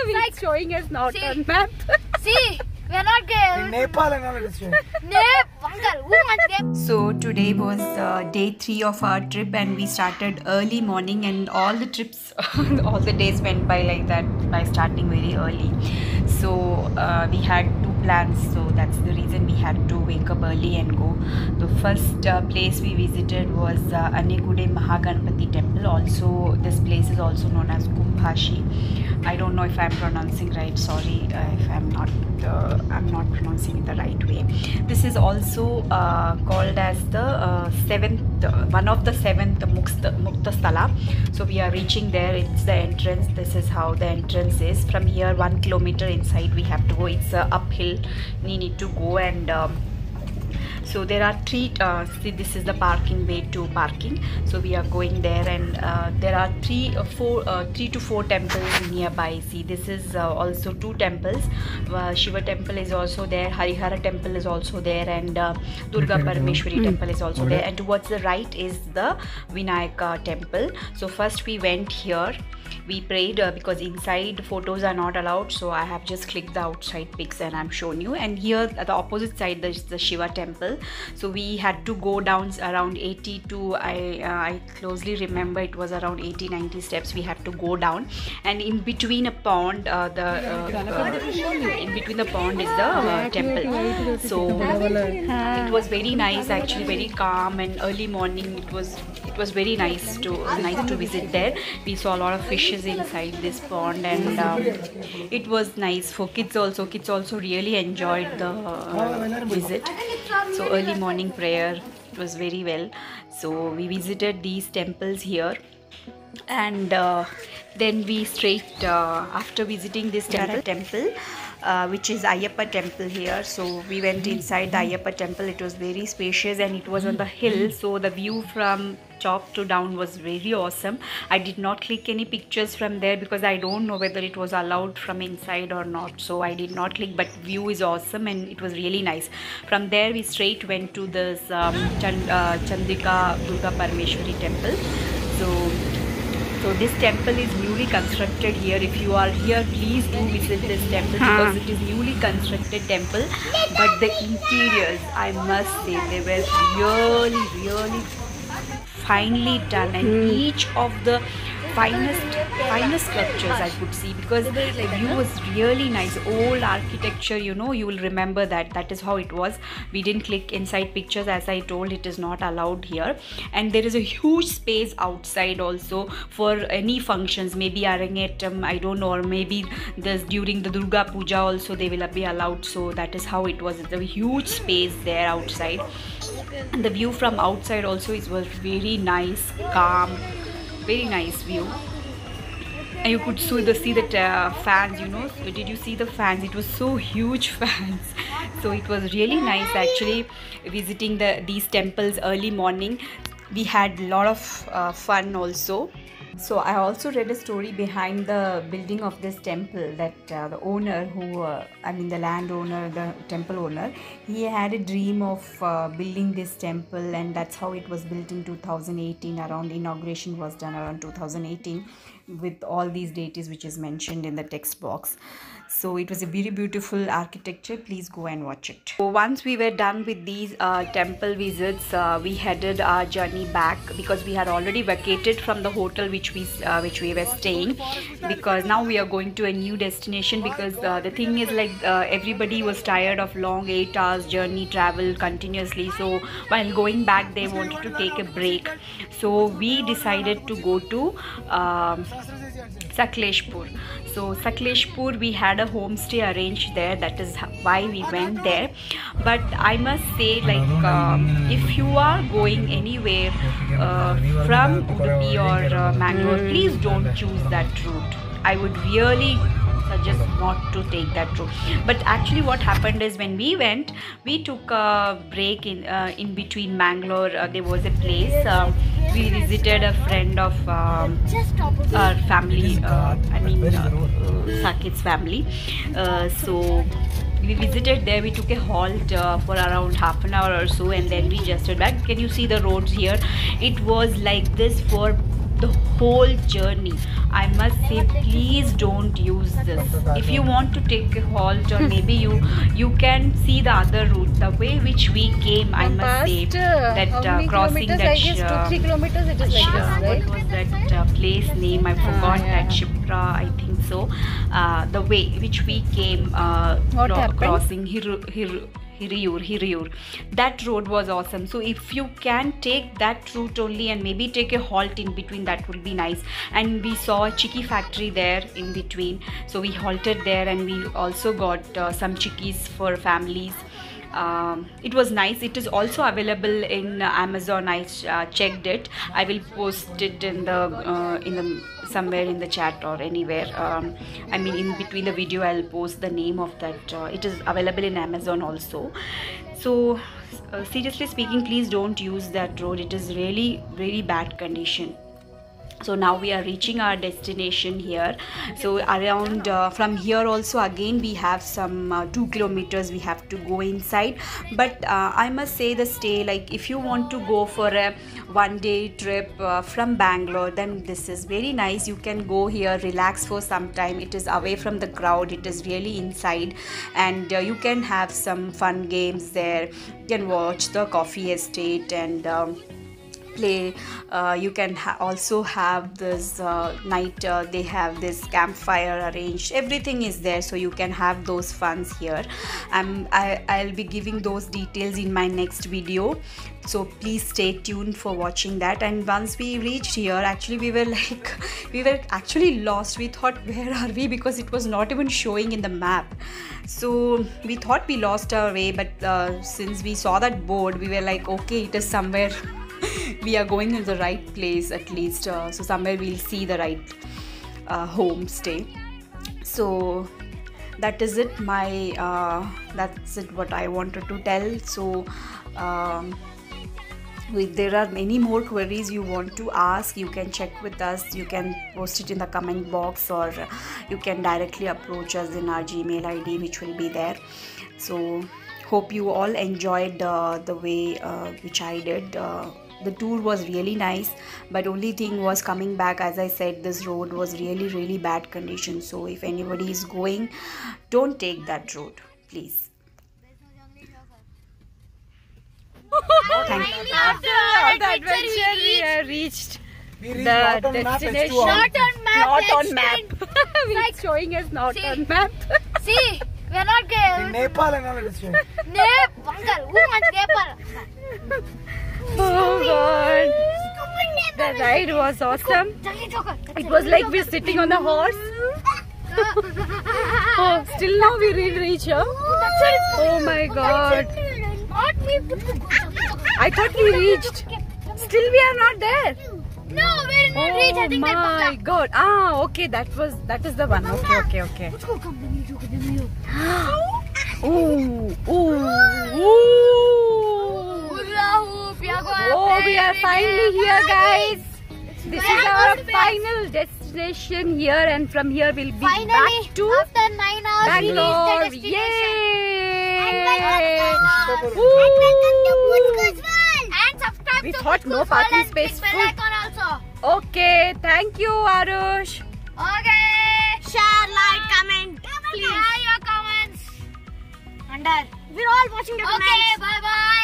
It's showing us not on map. See, we're not going. In Nepal and all it is showing. So today was day 3 of our trip, and we started early morning, and all the trips, all the days went by like that by starting very early. So we had 2 plans, so that's the reason we had to wake up early and go. The first place we visited was Anegude Mahaganpati temple. Also, this place is also known as Kumbhashi. I don't know if I'm pronouncing right. Sorry if I'm not pronouncing it the right way. This is also called as the one of the 7th Mukta Sthala. So we are reaching there. It's the entrance. This is how the entrance is. From here, 1 kilometer inside we have to go. It's uphill. We need to go, and so there are 3 see, this is the parking way to parking. So we are going there, and there are 3 to 4 temples nearby. See, this is also 2 temples. Shiva temple is also there, Harihara temple is also there, and Durga Parameshwari temple is also there, and towards the right is the Vinayaka temple. So first we went here. We prayed because inside photos are not allowed, so I have just clicked the outside pics and I'm showing you. And here at the opposite side there's the Shiva temple. So we had to go down around 80 to I closely remember it was around 80-90 steps we had to go down, and in between a pond, in between the pond is the temple. So it was very nice, actually very calm, and early morning it was very nice to visit there. We saw a lot of fishes inside this pond, and it was nice for kids also. Kids also really enjoyed the visit. So early morning prayer, it was very well. So we visited these temples here, and then we straight after visiting this temple, which is Ayyappa temple here. So we went inside the Ayyappa temple. It was very spacious, and it was on the hill, so the view from top to down was very awesome. I did not click any pictures from there because I don't know whether it was allowed from inside or not, so I did not click, but view is awesome and it was really nice. From there we straight went to this Chandrika Durga Parameshwari temple. So this temple is newly constructed here. If you are here, please do visit this temple because it is newly constructed temple. But the interiors, I must say, they were really finely done, and each of the finest sculptures I could see, because the view was really nice. Old architecture, you know, you will remember that is how it was. We didn't click inside pictures, as I told, it is not allowed here. And there is a huge space outside also for any functions, maybe Arangetam, I don't know, or maybe this during the Durga Puja also they will be allowed. So that is how it was. It's a huge space there outside, and the view from outside also was very nice, calm, very nice view. And you could see the fans, you know. So did you see the fans? It was so huge fans. So it was really nice actually visiting these temples early morning. We had a lot of fun also. So I also read a story behind the building of this temple, that the owner the landowner, the temple owner, he had a dream of building this temple, and that's how it was built in 2018. Around inauguration was done around 2018 with all these deities which is mentioned in the text box. So it was a very beautiful architecture. Please go and watch it. So once we were done with these temple visits, we headed our journey back because we had already vacated from the hotel which we were staying, because now we are going to a new destination. Because the thing is, like, everybody was tired of long 8 hours journey travel continuously. So while going back, they wanted to take a break. So we decided to go to Sakleshpur. So Sakleshpur, we had a homestay arranged there. That is why we went there. But I must say, like, if you are going anywhere from Udupi or Mangalore, please don't choose that route. I would really suggest not to take that route. But actually what happened is, when we went, we took a break in between Mangalore. There was a place we visited a friend of our family, Sakit's family. So we visited there. We took a halt for around half an hour or so, and then we adjusted back. Can you see the roads here? It was like this for the whole journey. I must say, please don't use this. If you want to take a halt, or maybe you can see the other route, the way which we came. I must say that crossing that I guess 2-3 kilometers it is like this, right? what was that place name? I forgot. That Shipra, I think so. The way which we came, crossing Hiriyur. That road was awesome. So if you can take that route only and maybe take a halt in between, that would be nice. And we saw a chicky factory there in between, so we halted there, and we also got some chickies for families. It was nice. It is also available in Amazon. I checked it. I will post it in the somewhere in the chat or anywhere. I mean, in between the video I'll post the name of that. It is available in Amazon also. So seriously speaking, please don't use that road. It is really very bad condition. So now we are reaching our destination here. So around from here also again we have some 2 kilometers we have to go inside. But I must say, the stay, like if you want to go for a one-day trip from Bangalore, then this is very nice. You can go here, relax for some time. It is away from the crowd. It is really inside, and you can have some fun games there. You can watch the coffee estate and play. You can also have this night, they have this campfire arranged. Everything is there, so you can have those funs here. I'll be giving those details in my next video, so please stay tuned for watching that. And once we reached here, actually we were actually lost. We thought, where are we, because it was not even showing in the map. So we thought we lost our way, but since we saw that board, we were like, okay, it is somewhere we are going in the right place at least. So somewhere we'll see the right homestay. So that is it. That's it what I wanted to tell. So if there are many more queries you want to ask, you can check with us. You can post it in the comment box, or you can directly approach us in our Gmail ID, which will be there. So hope you all enjoyed the way which I did. The tour was really nice, but only thing was coming back, as I said, this road was really bad condition. So if anybody is going, don't take that road, please. Thank you. After all the adventure, we have reached the destination. Not on map. It's showing us not on map. See, we are not going. In Nepal and all it is showing. Nepal. Who wants Nepal? Oh God! The ride was awesome. It was like we're sitting on a horse. Oh, still now we didn't reach here. Oh my God! I thought we reached. Still we are not there. No, we did not reach. I think Oh my God! Ah, okay, that is the one. Okay. Let's go. Come, let me do. Ooh. Oh, we are finally here, guys. This is our final destination here, and from here we'll be Finally, back to after 9 hours, Bangalore. we reached the Yay! And subscribe We to thought no Kutkuz parking and space click bell icon also. Okay, thank you, Arush. Okay. Share, like, comment. Please. Share your comments. We're all watching the Okay, bye bye.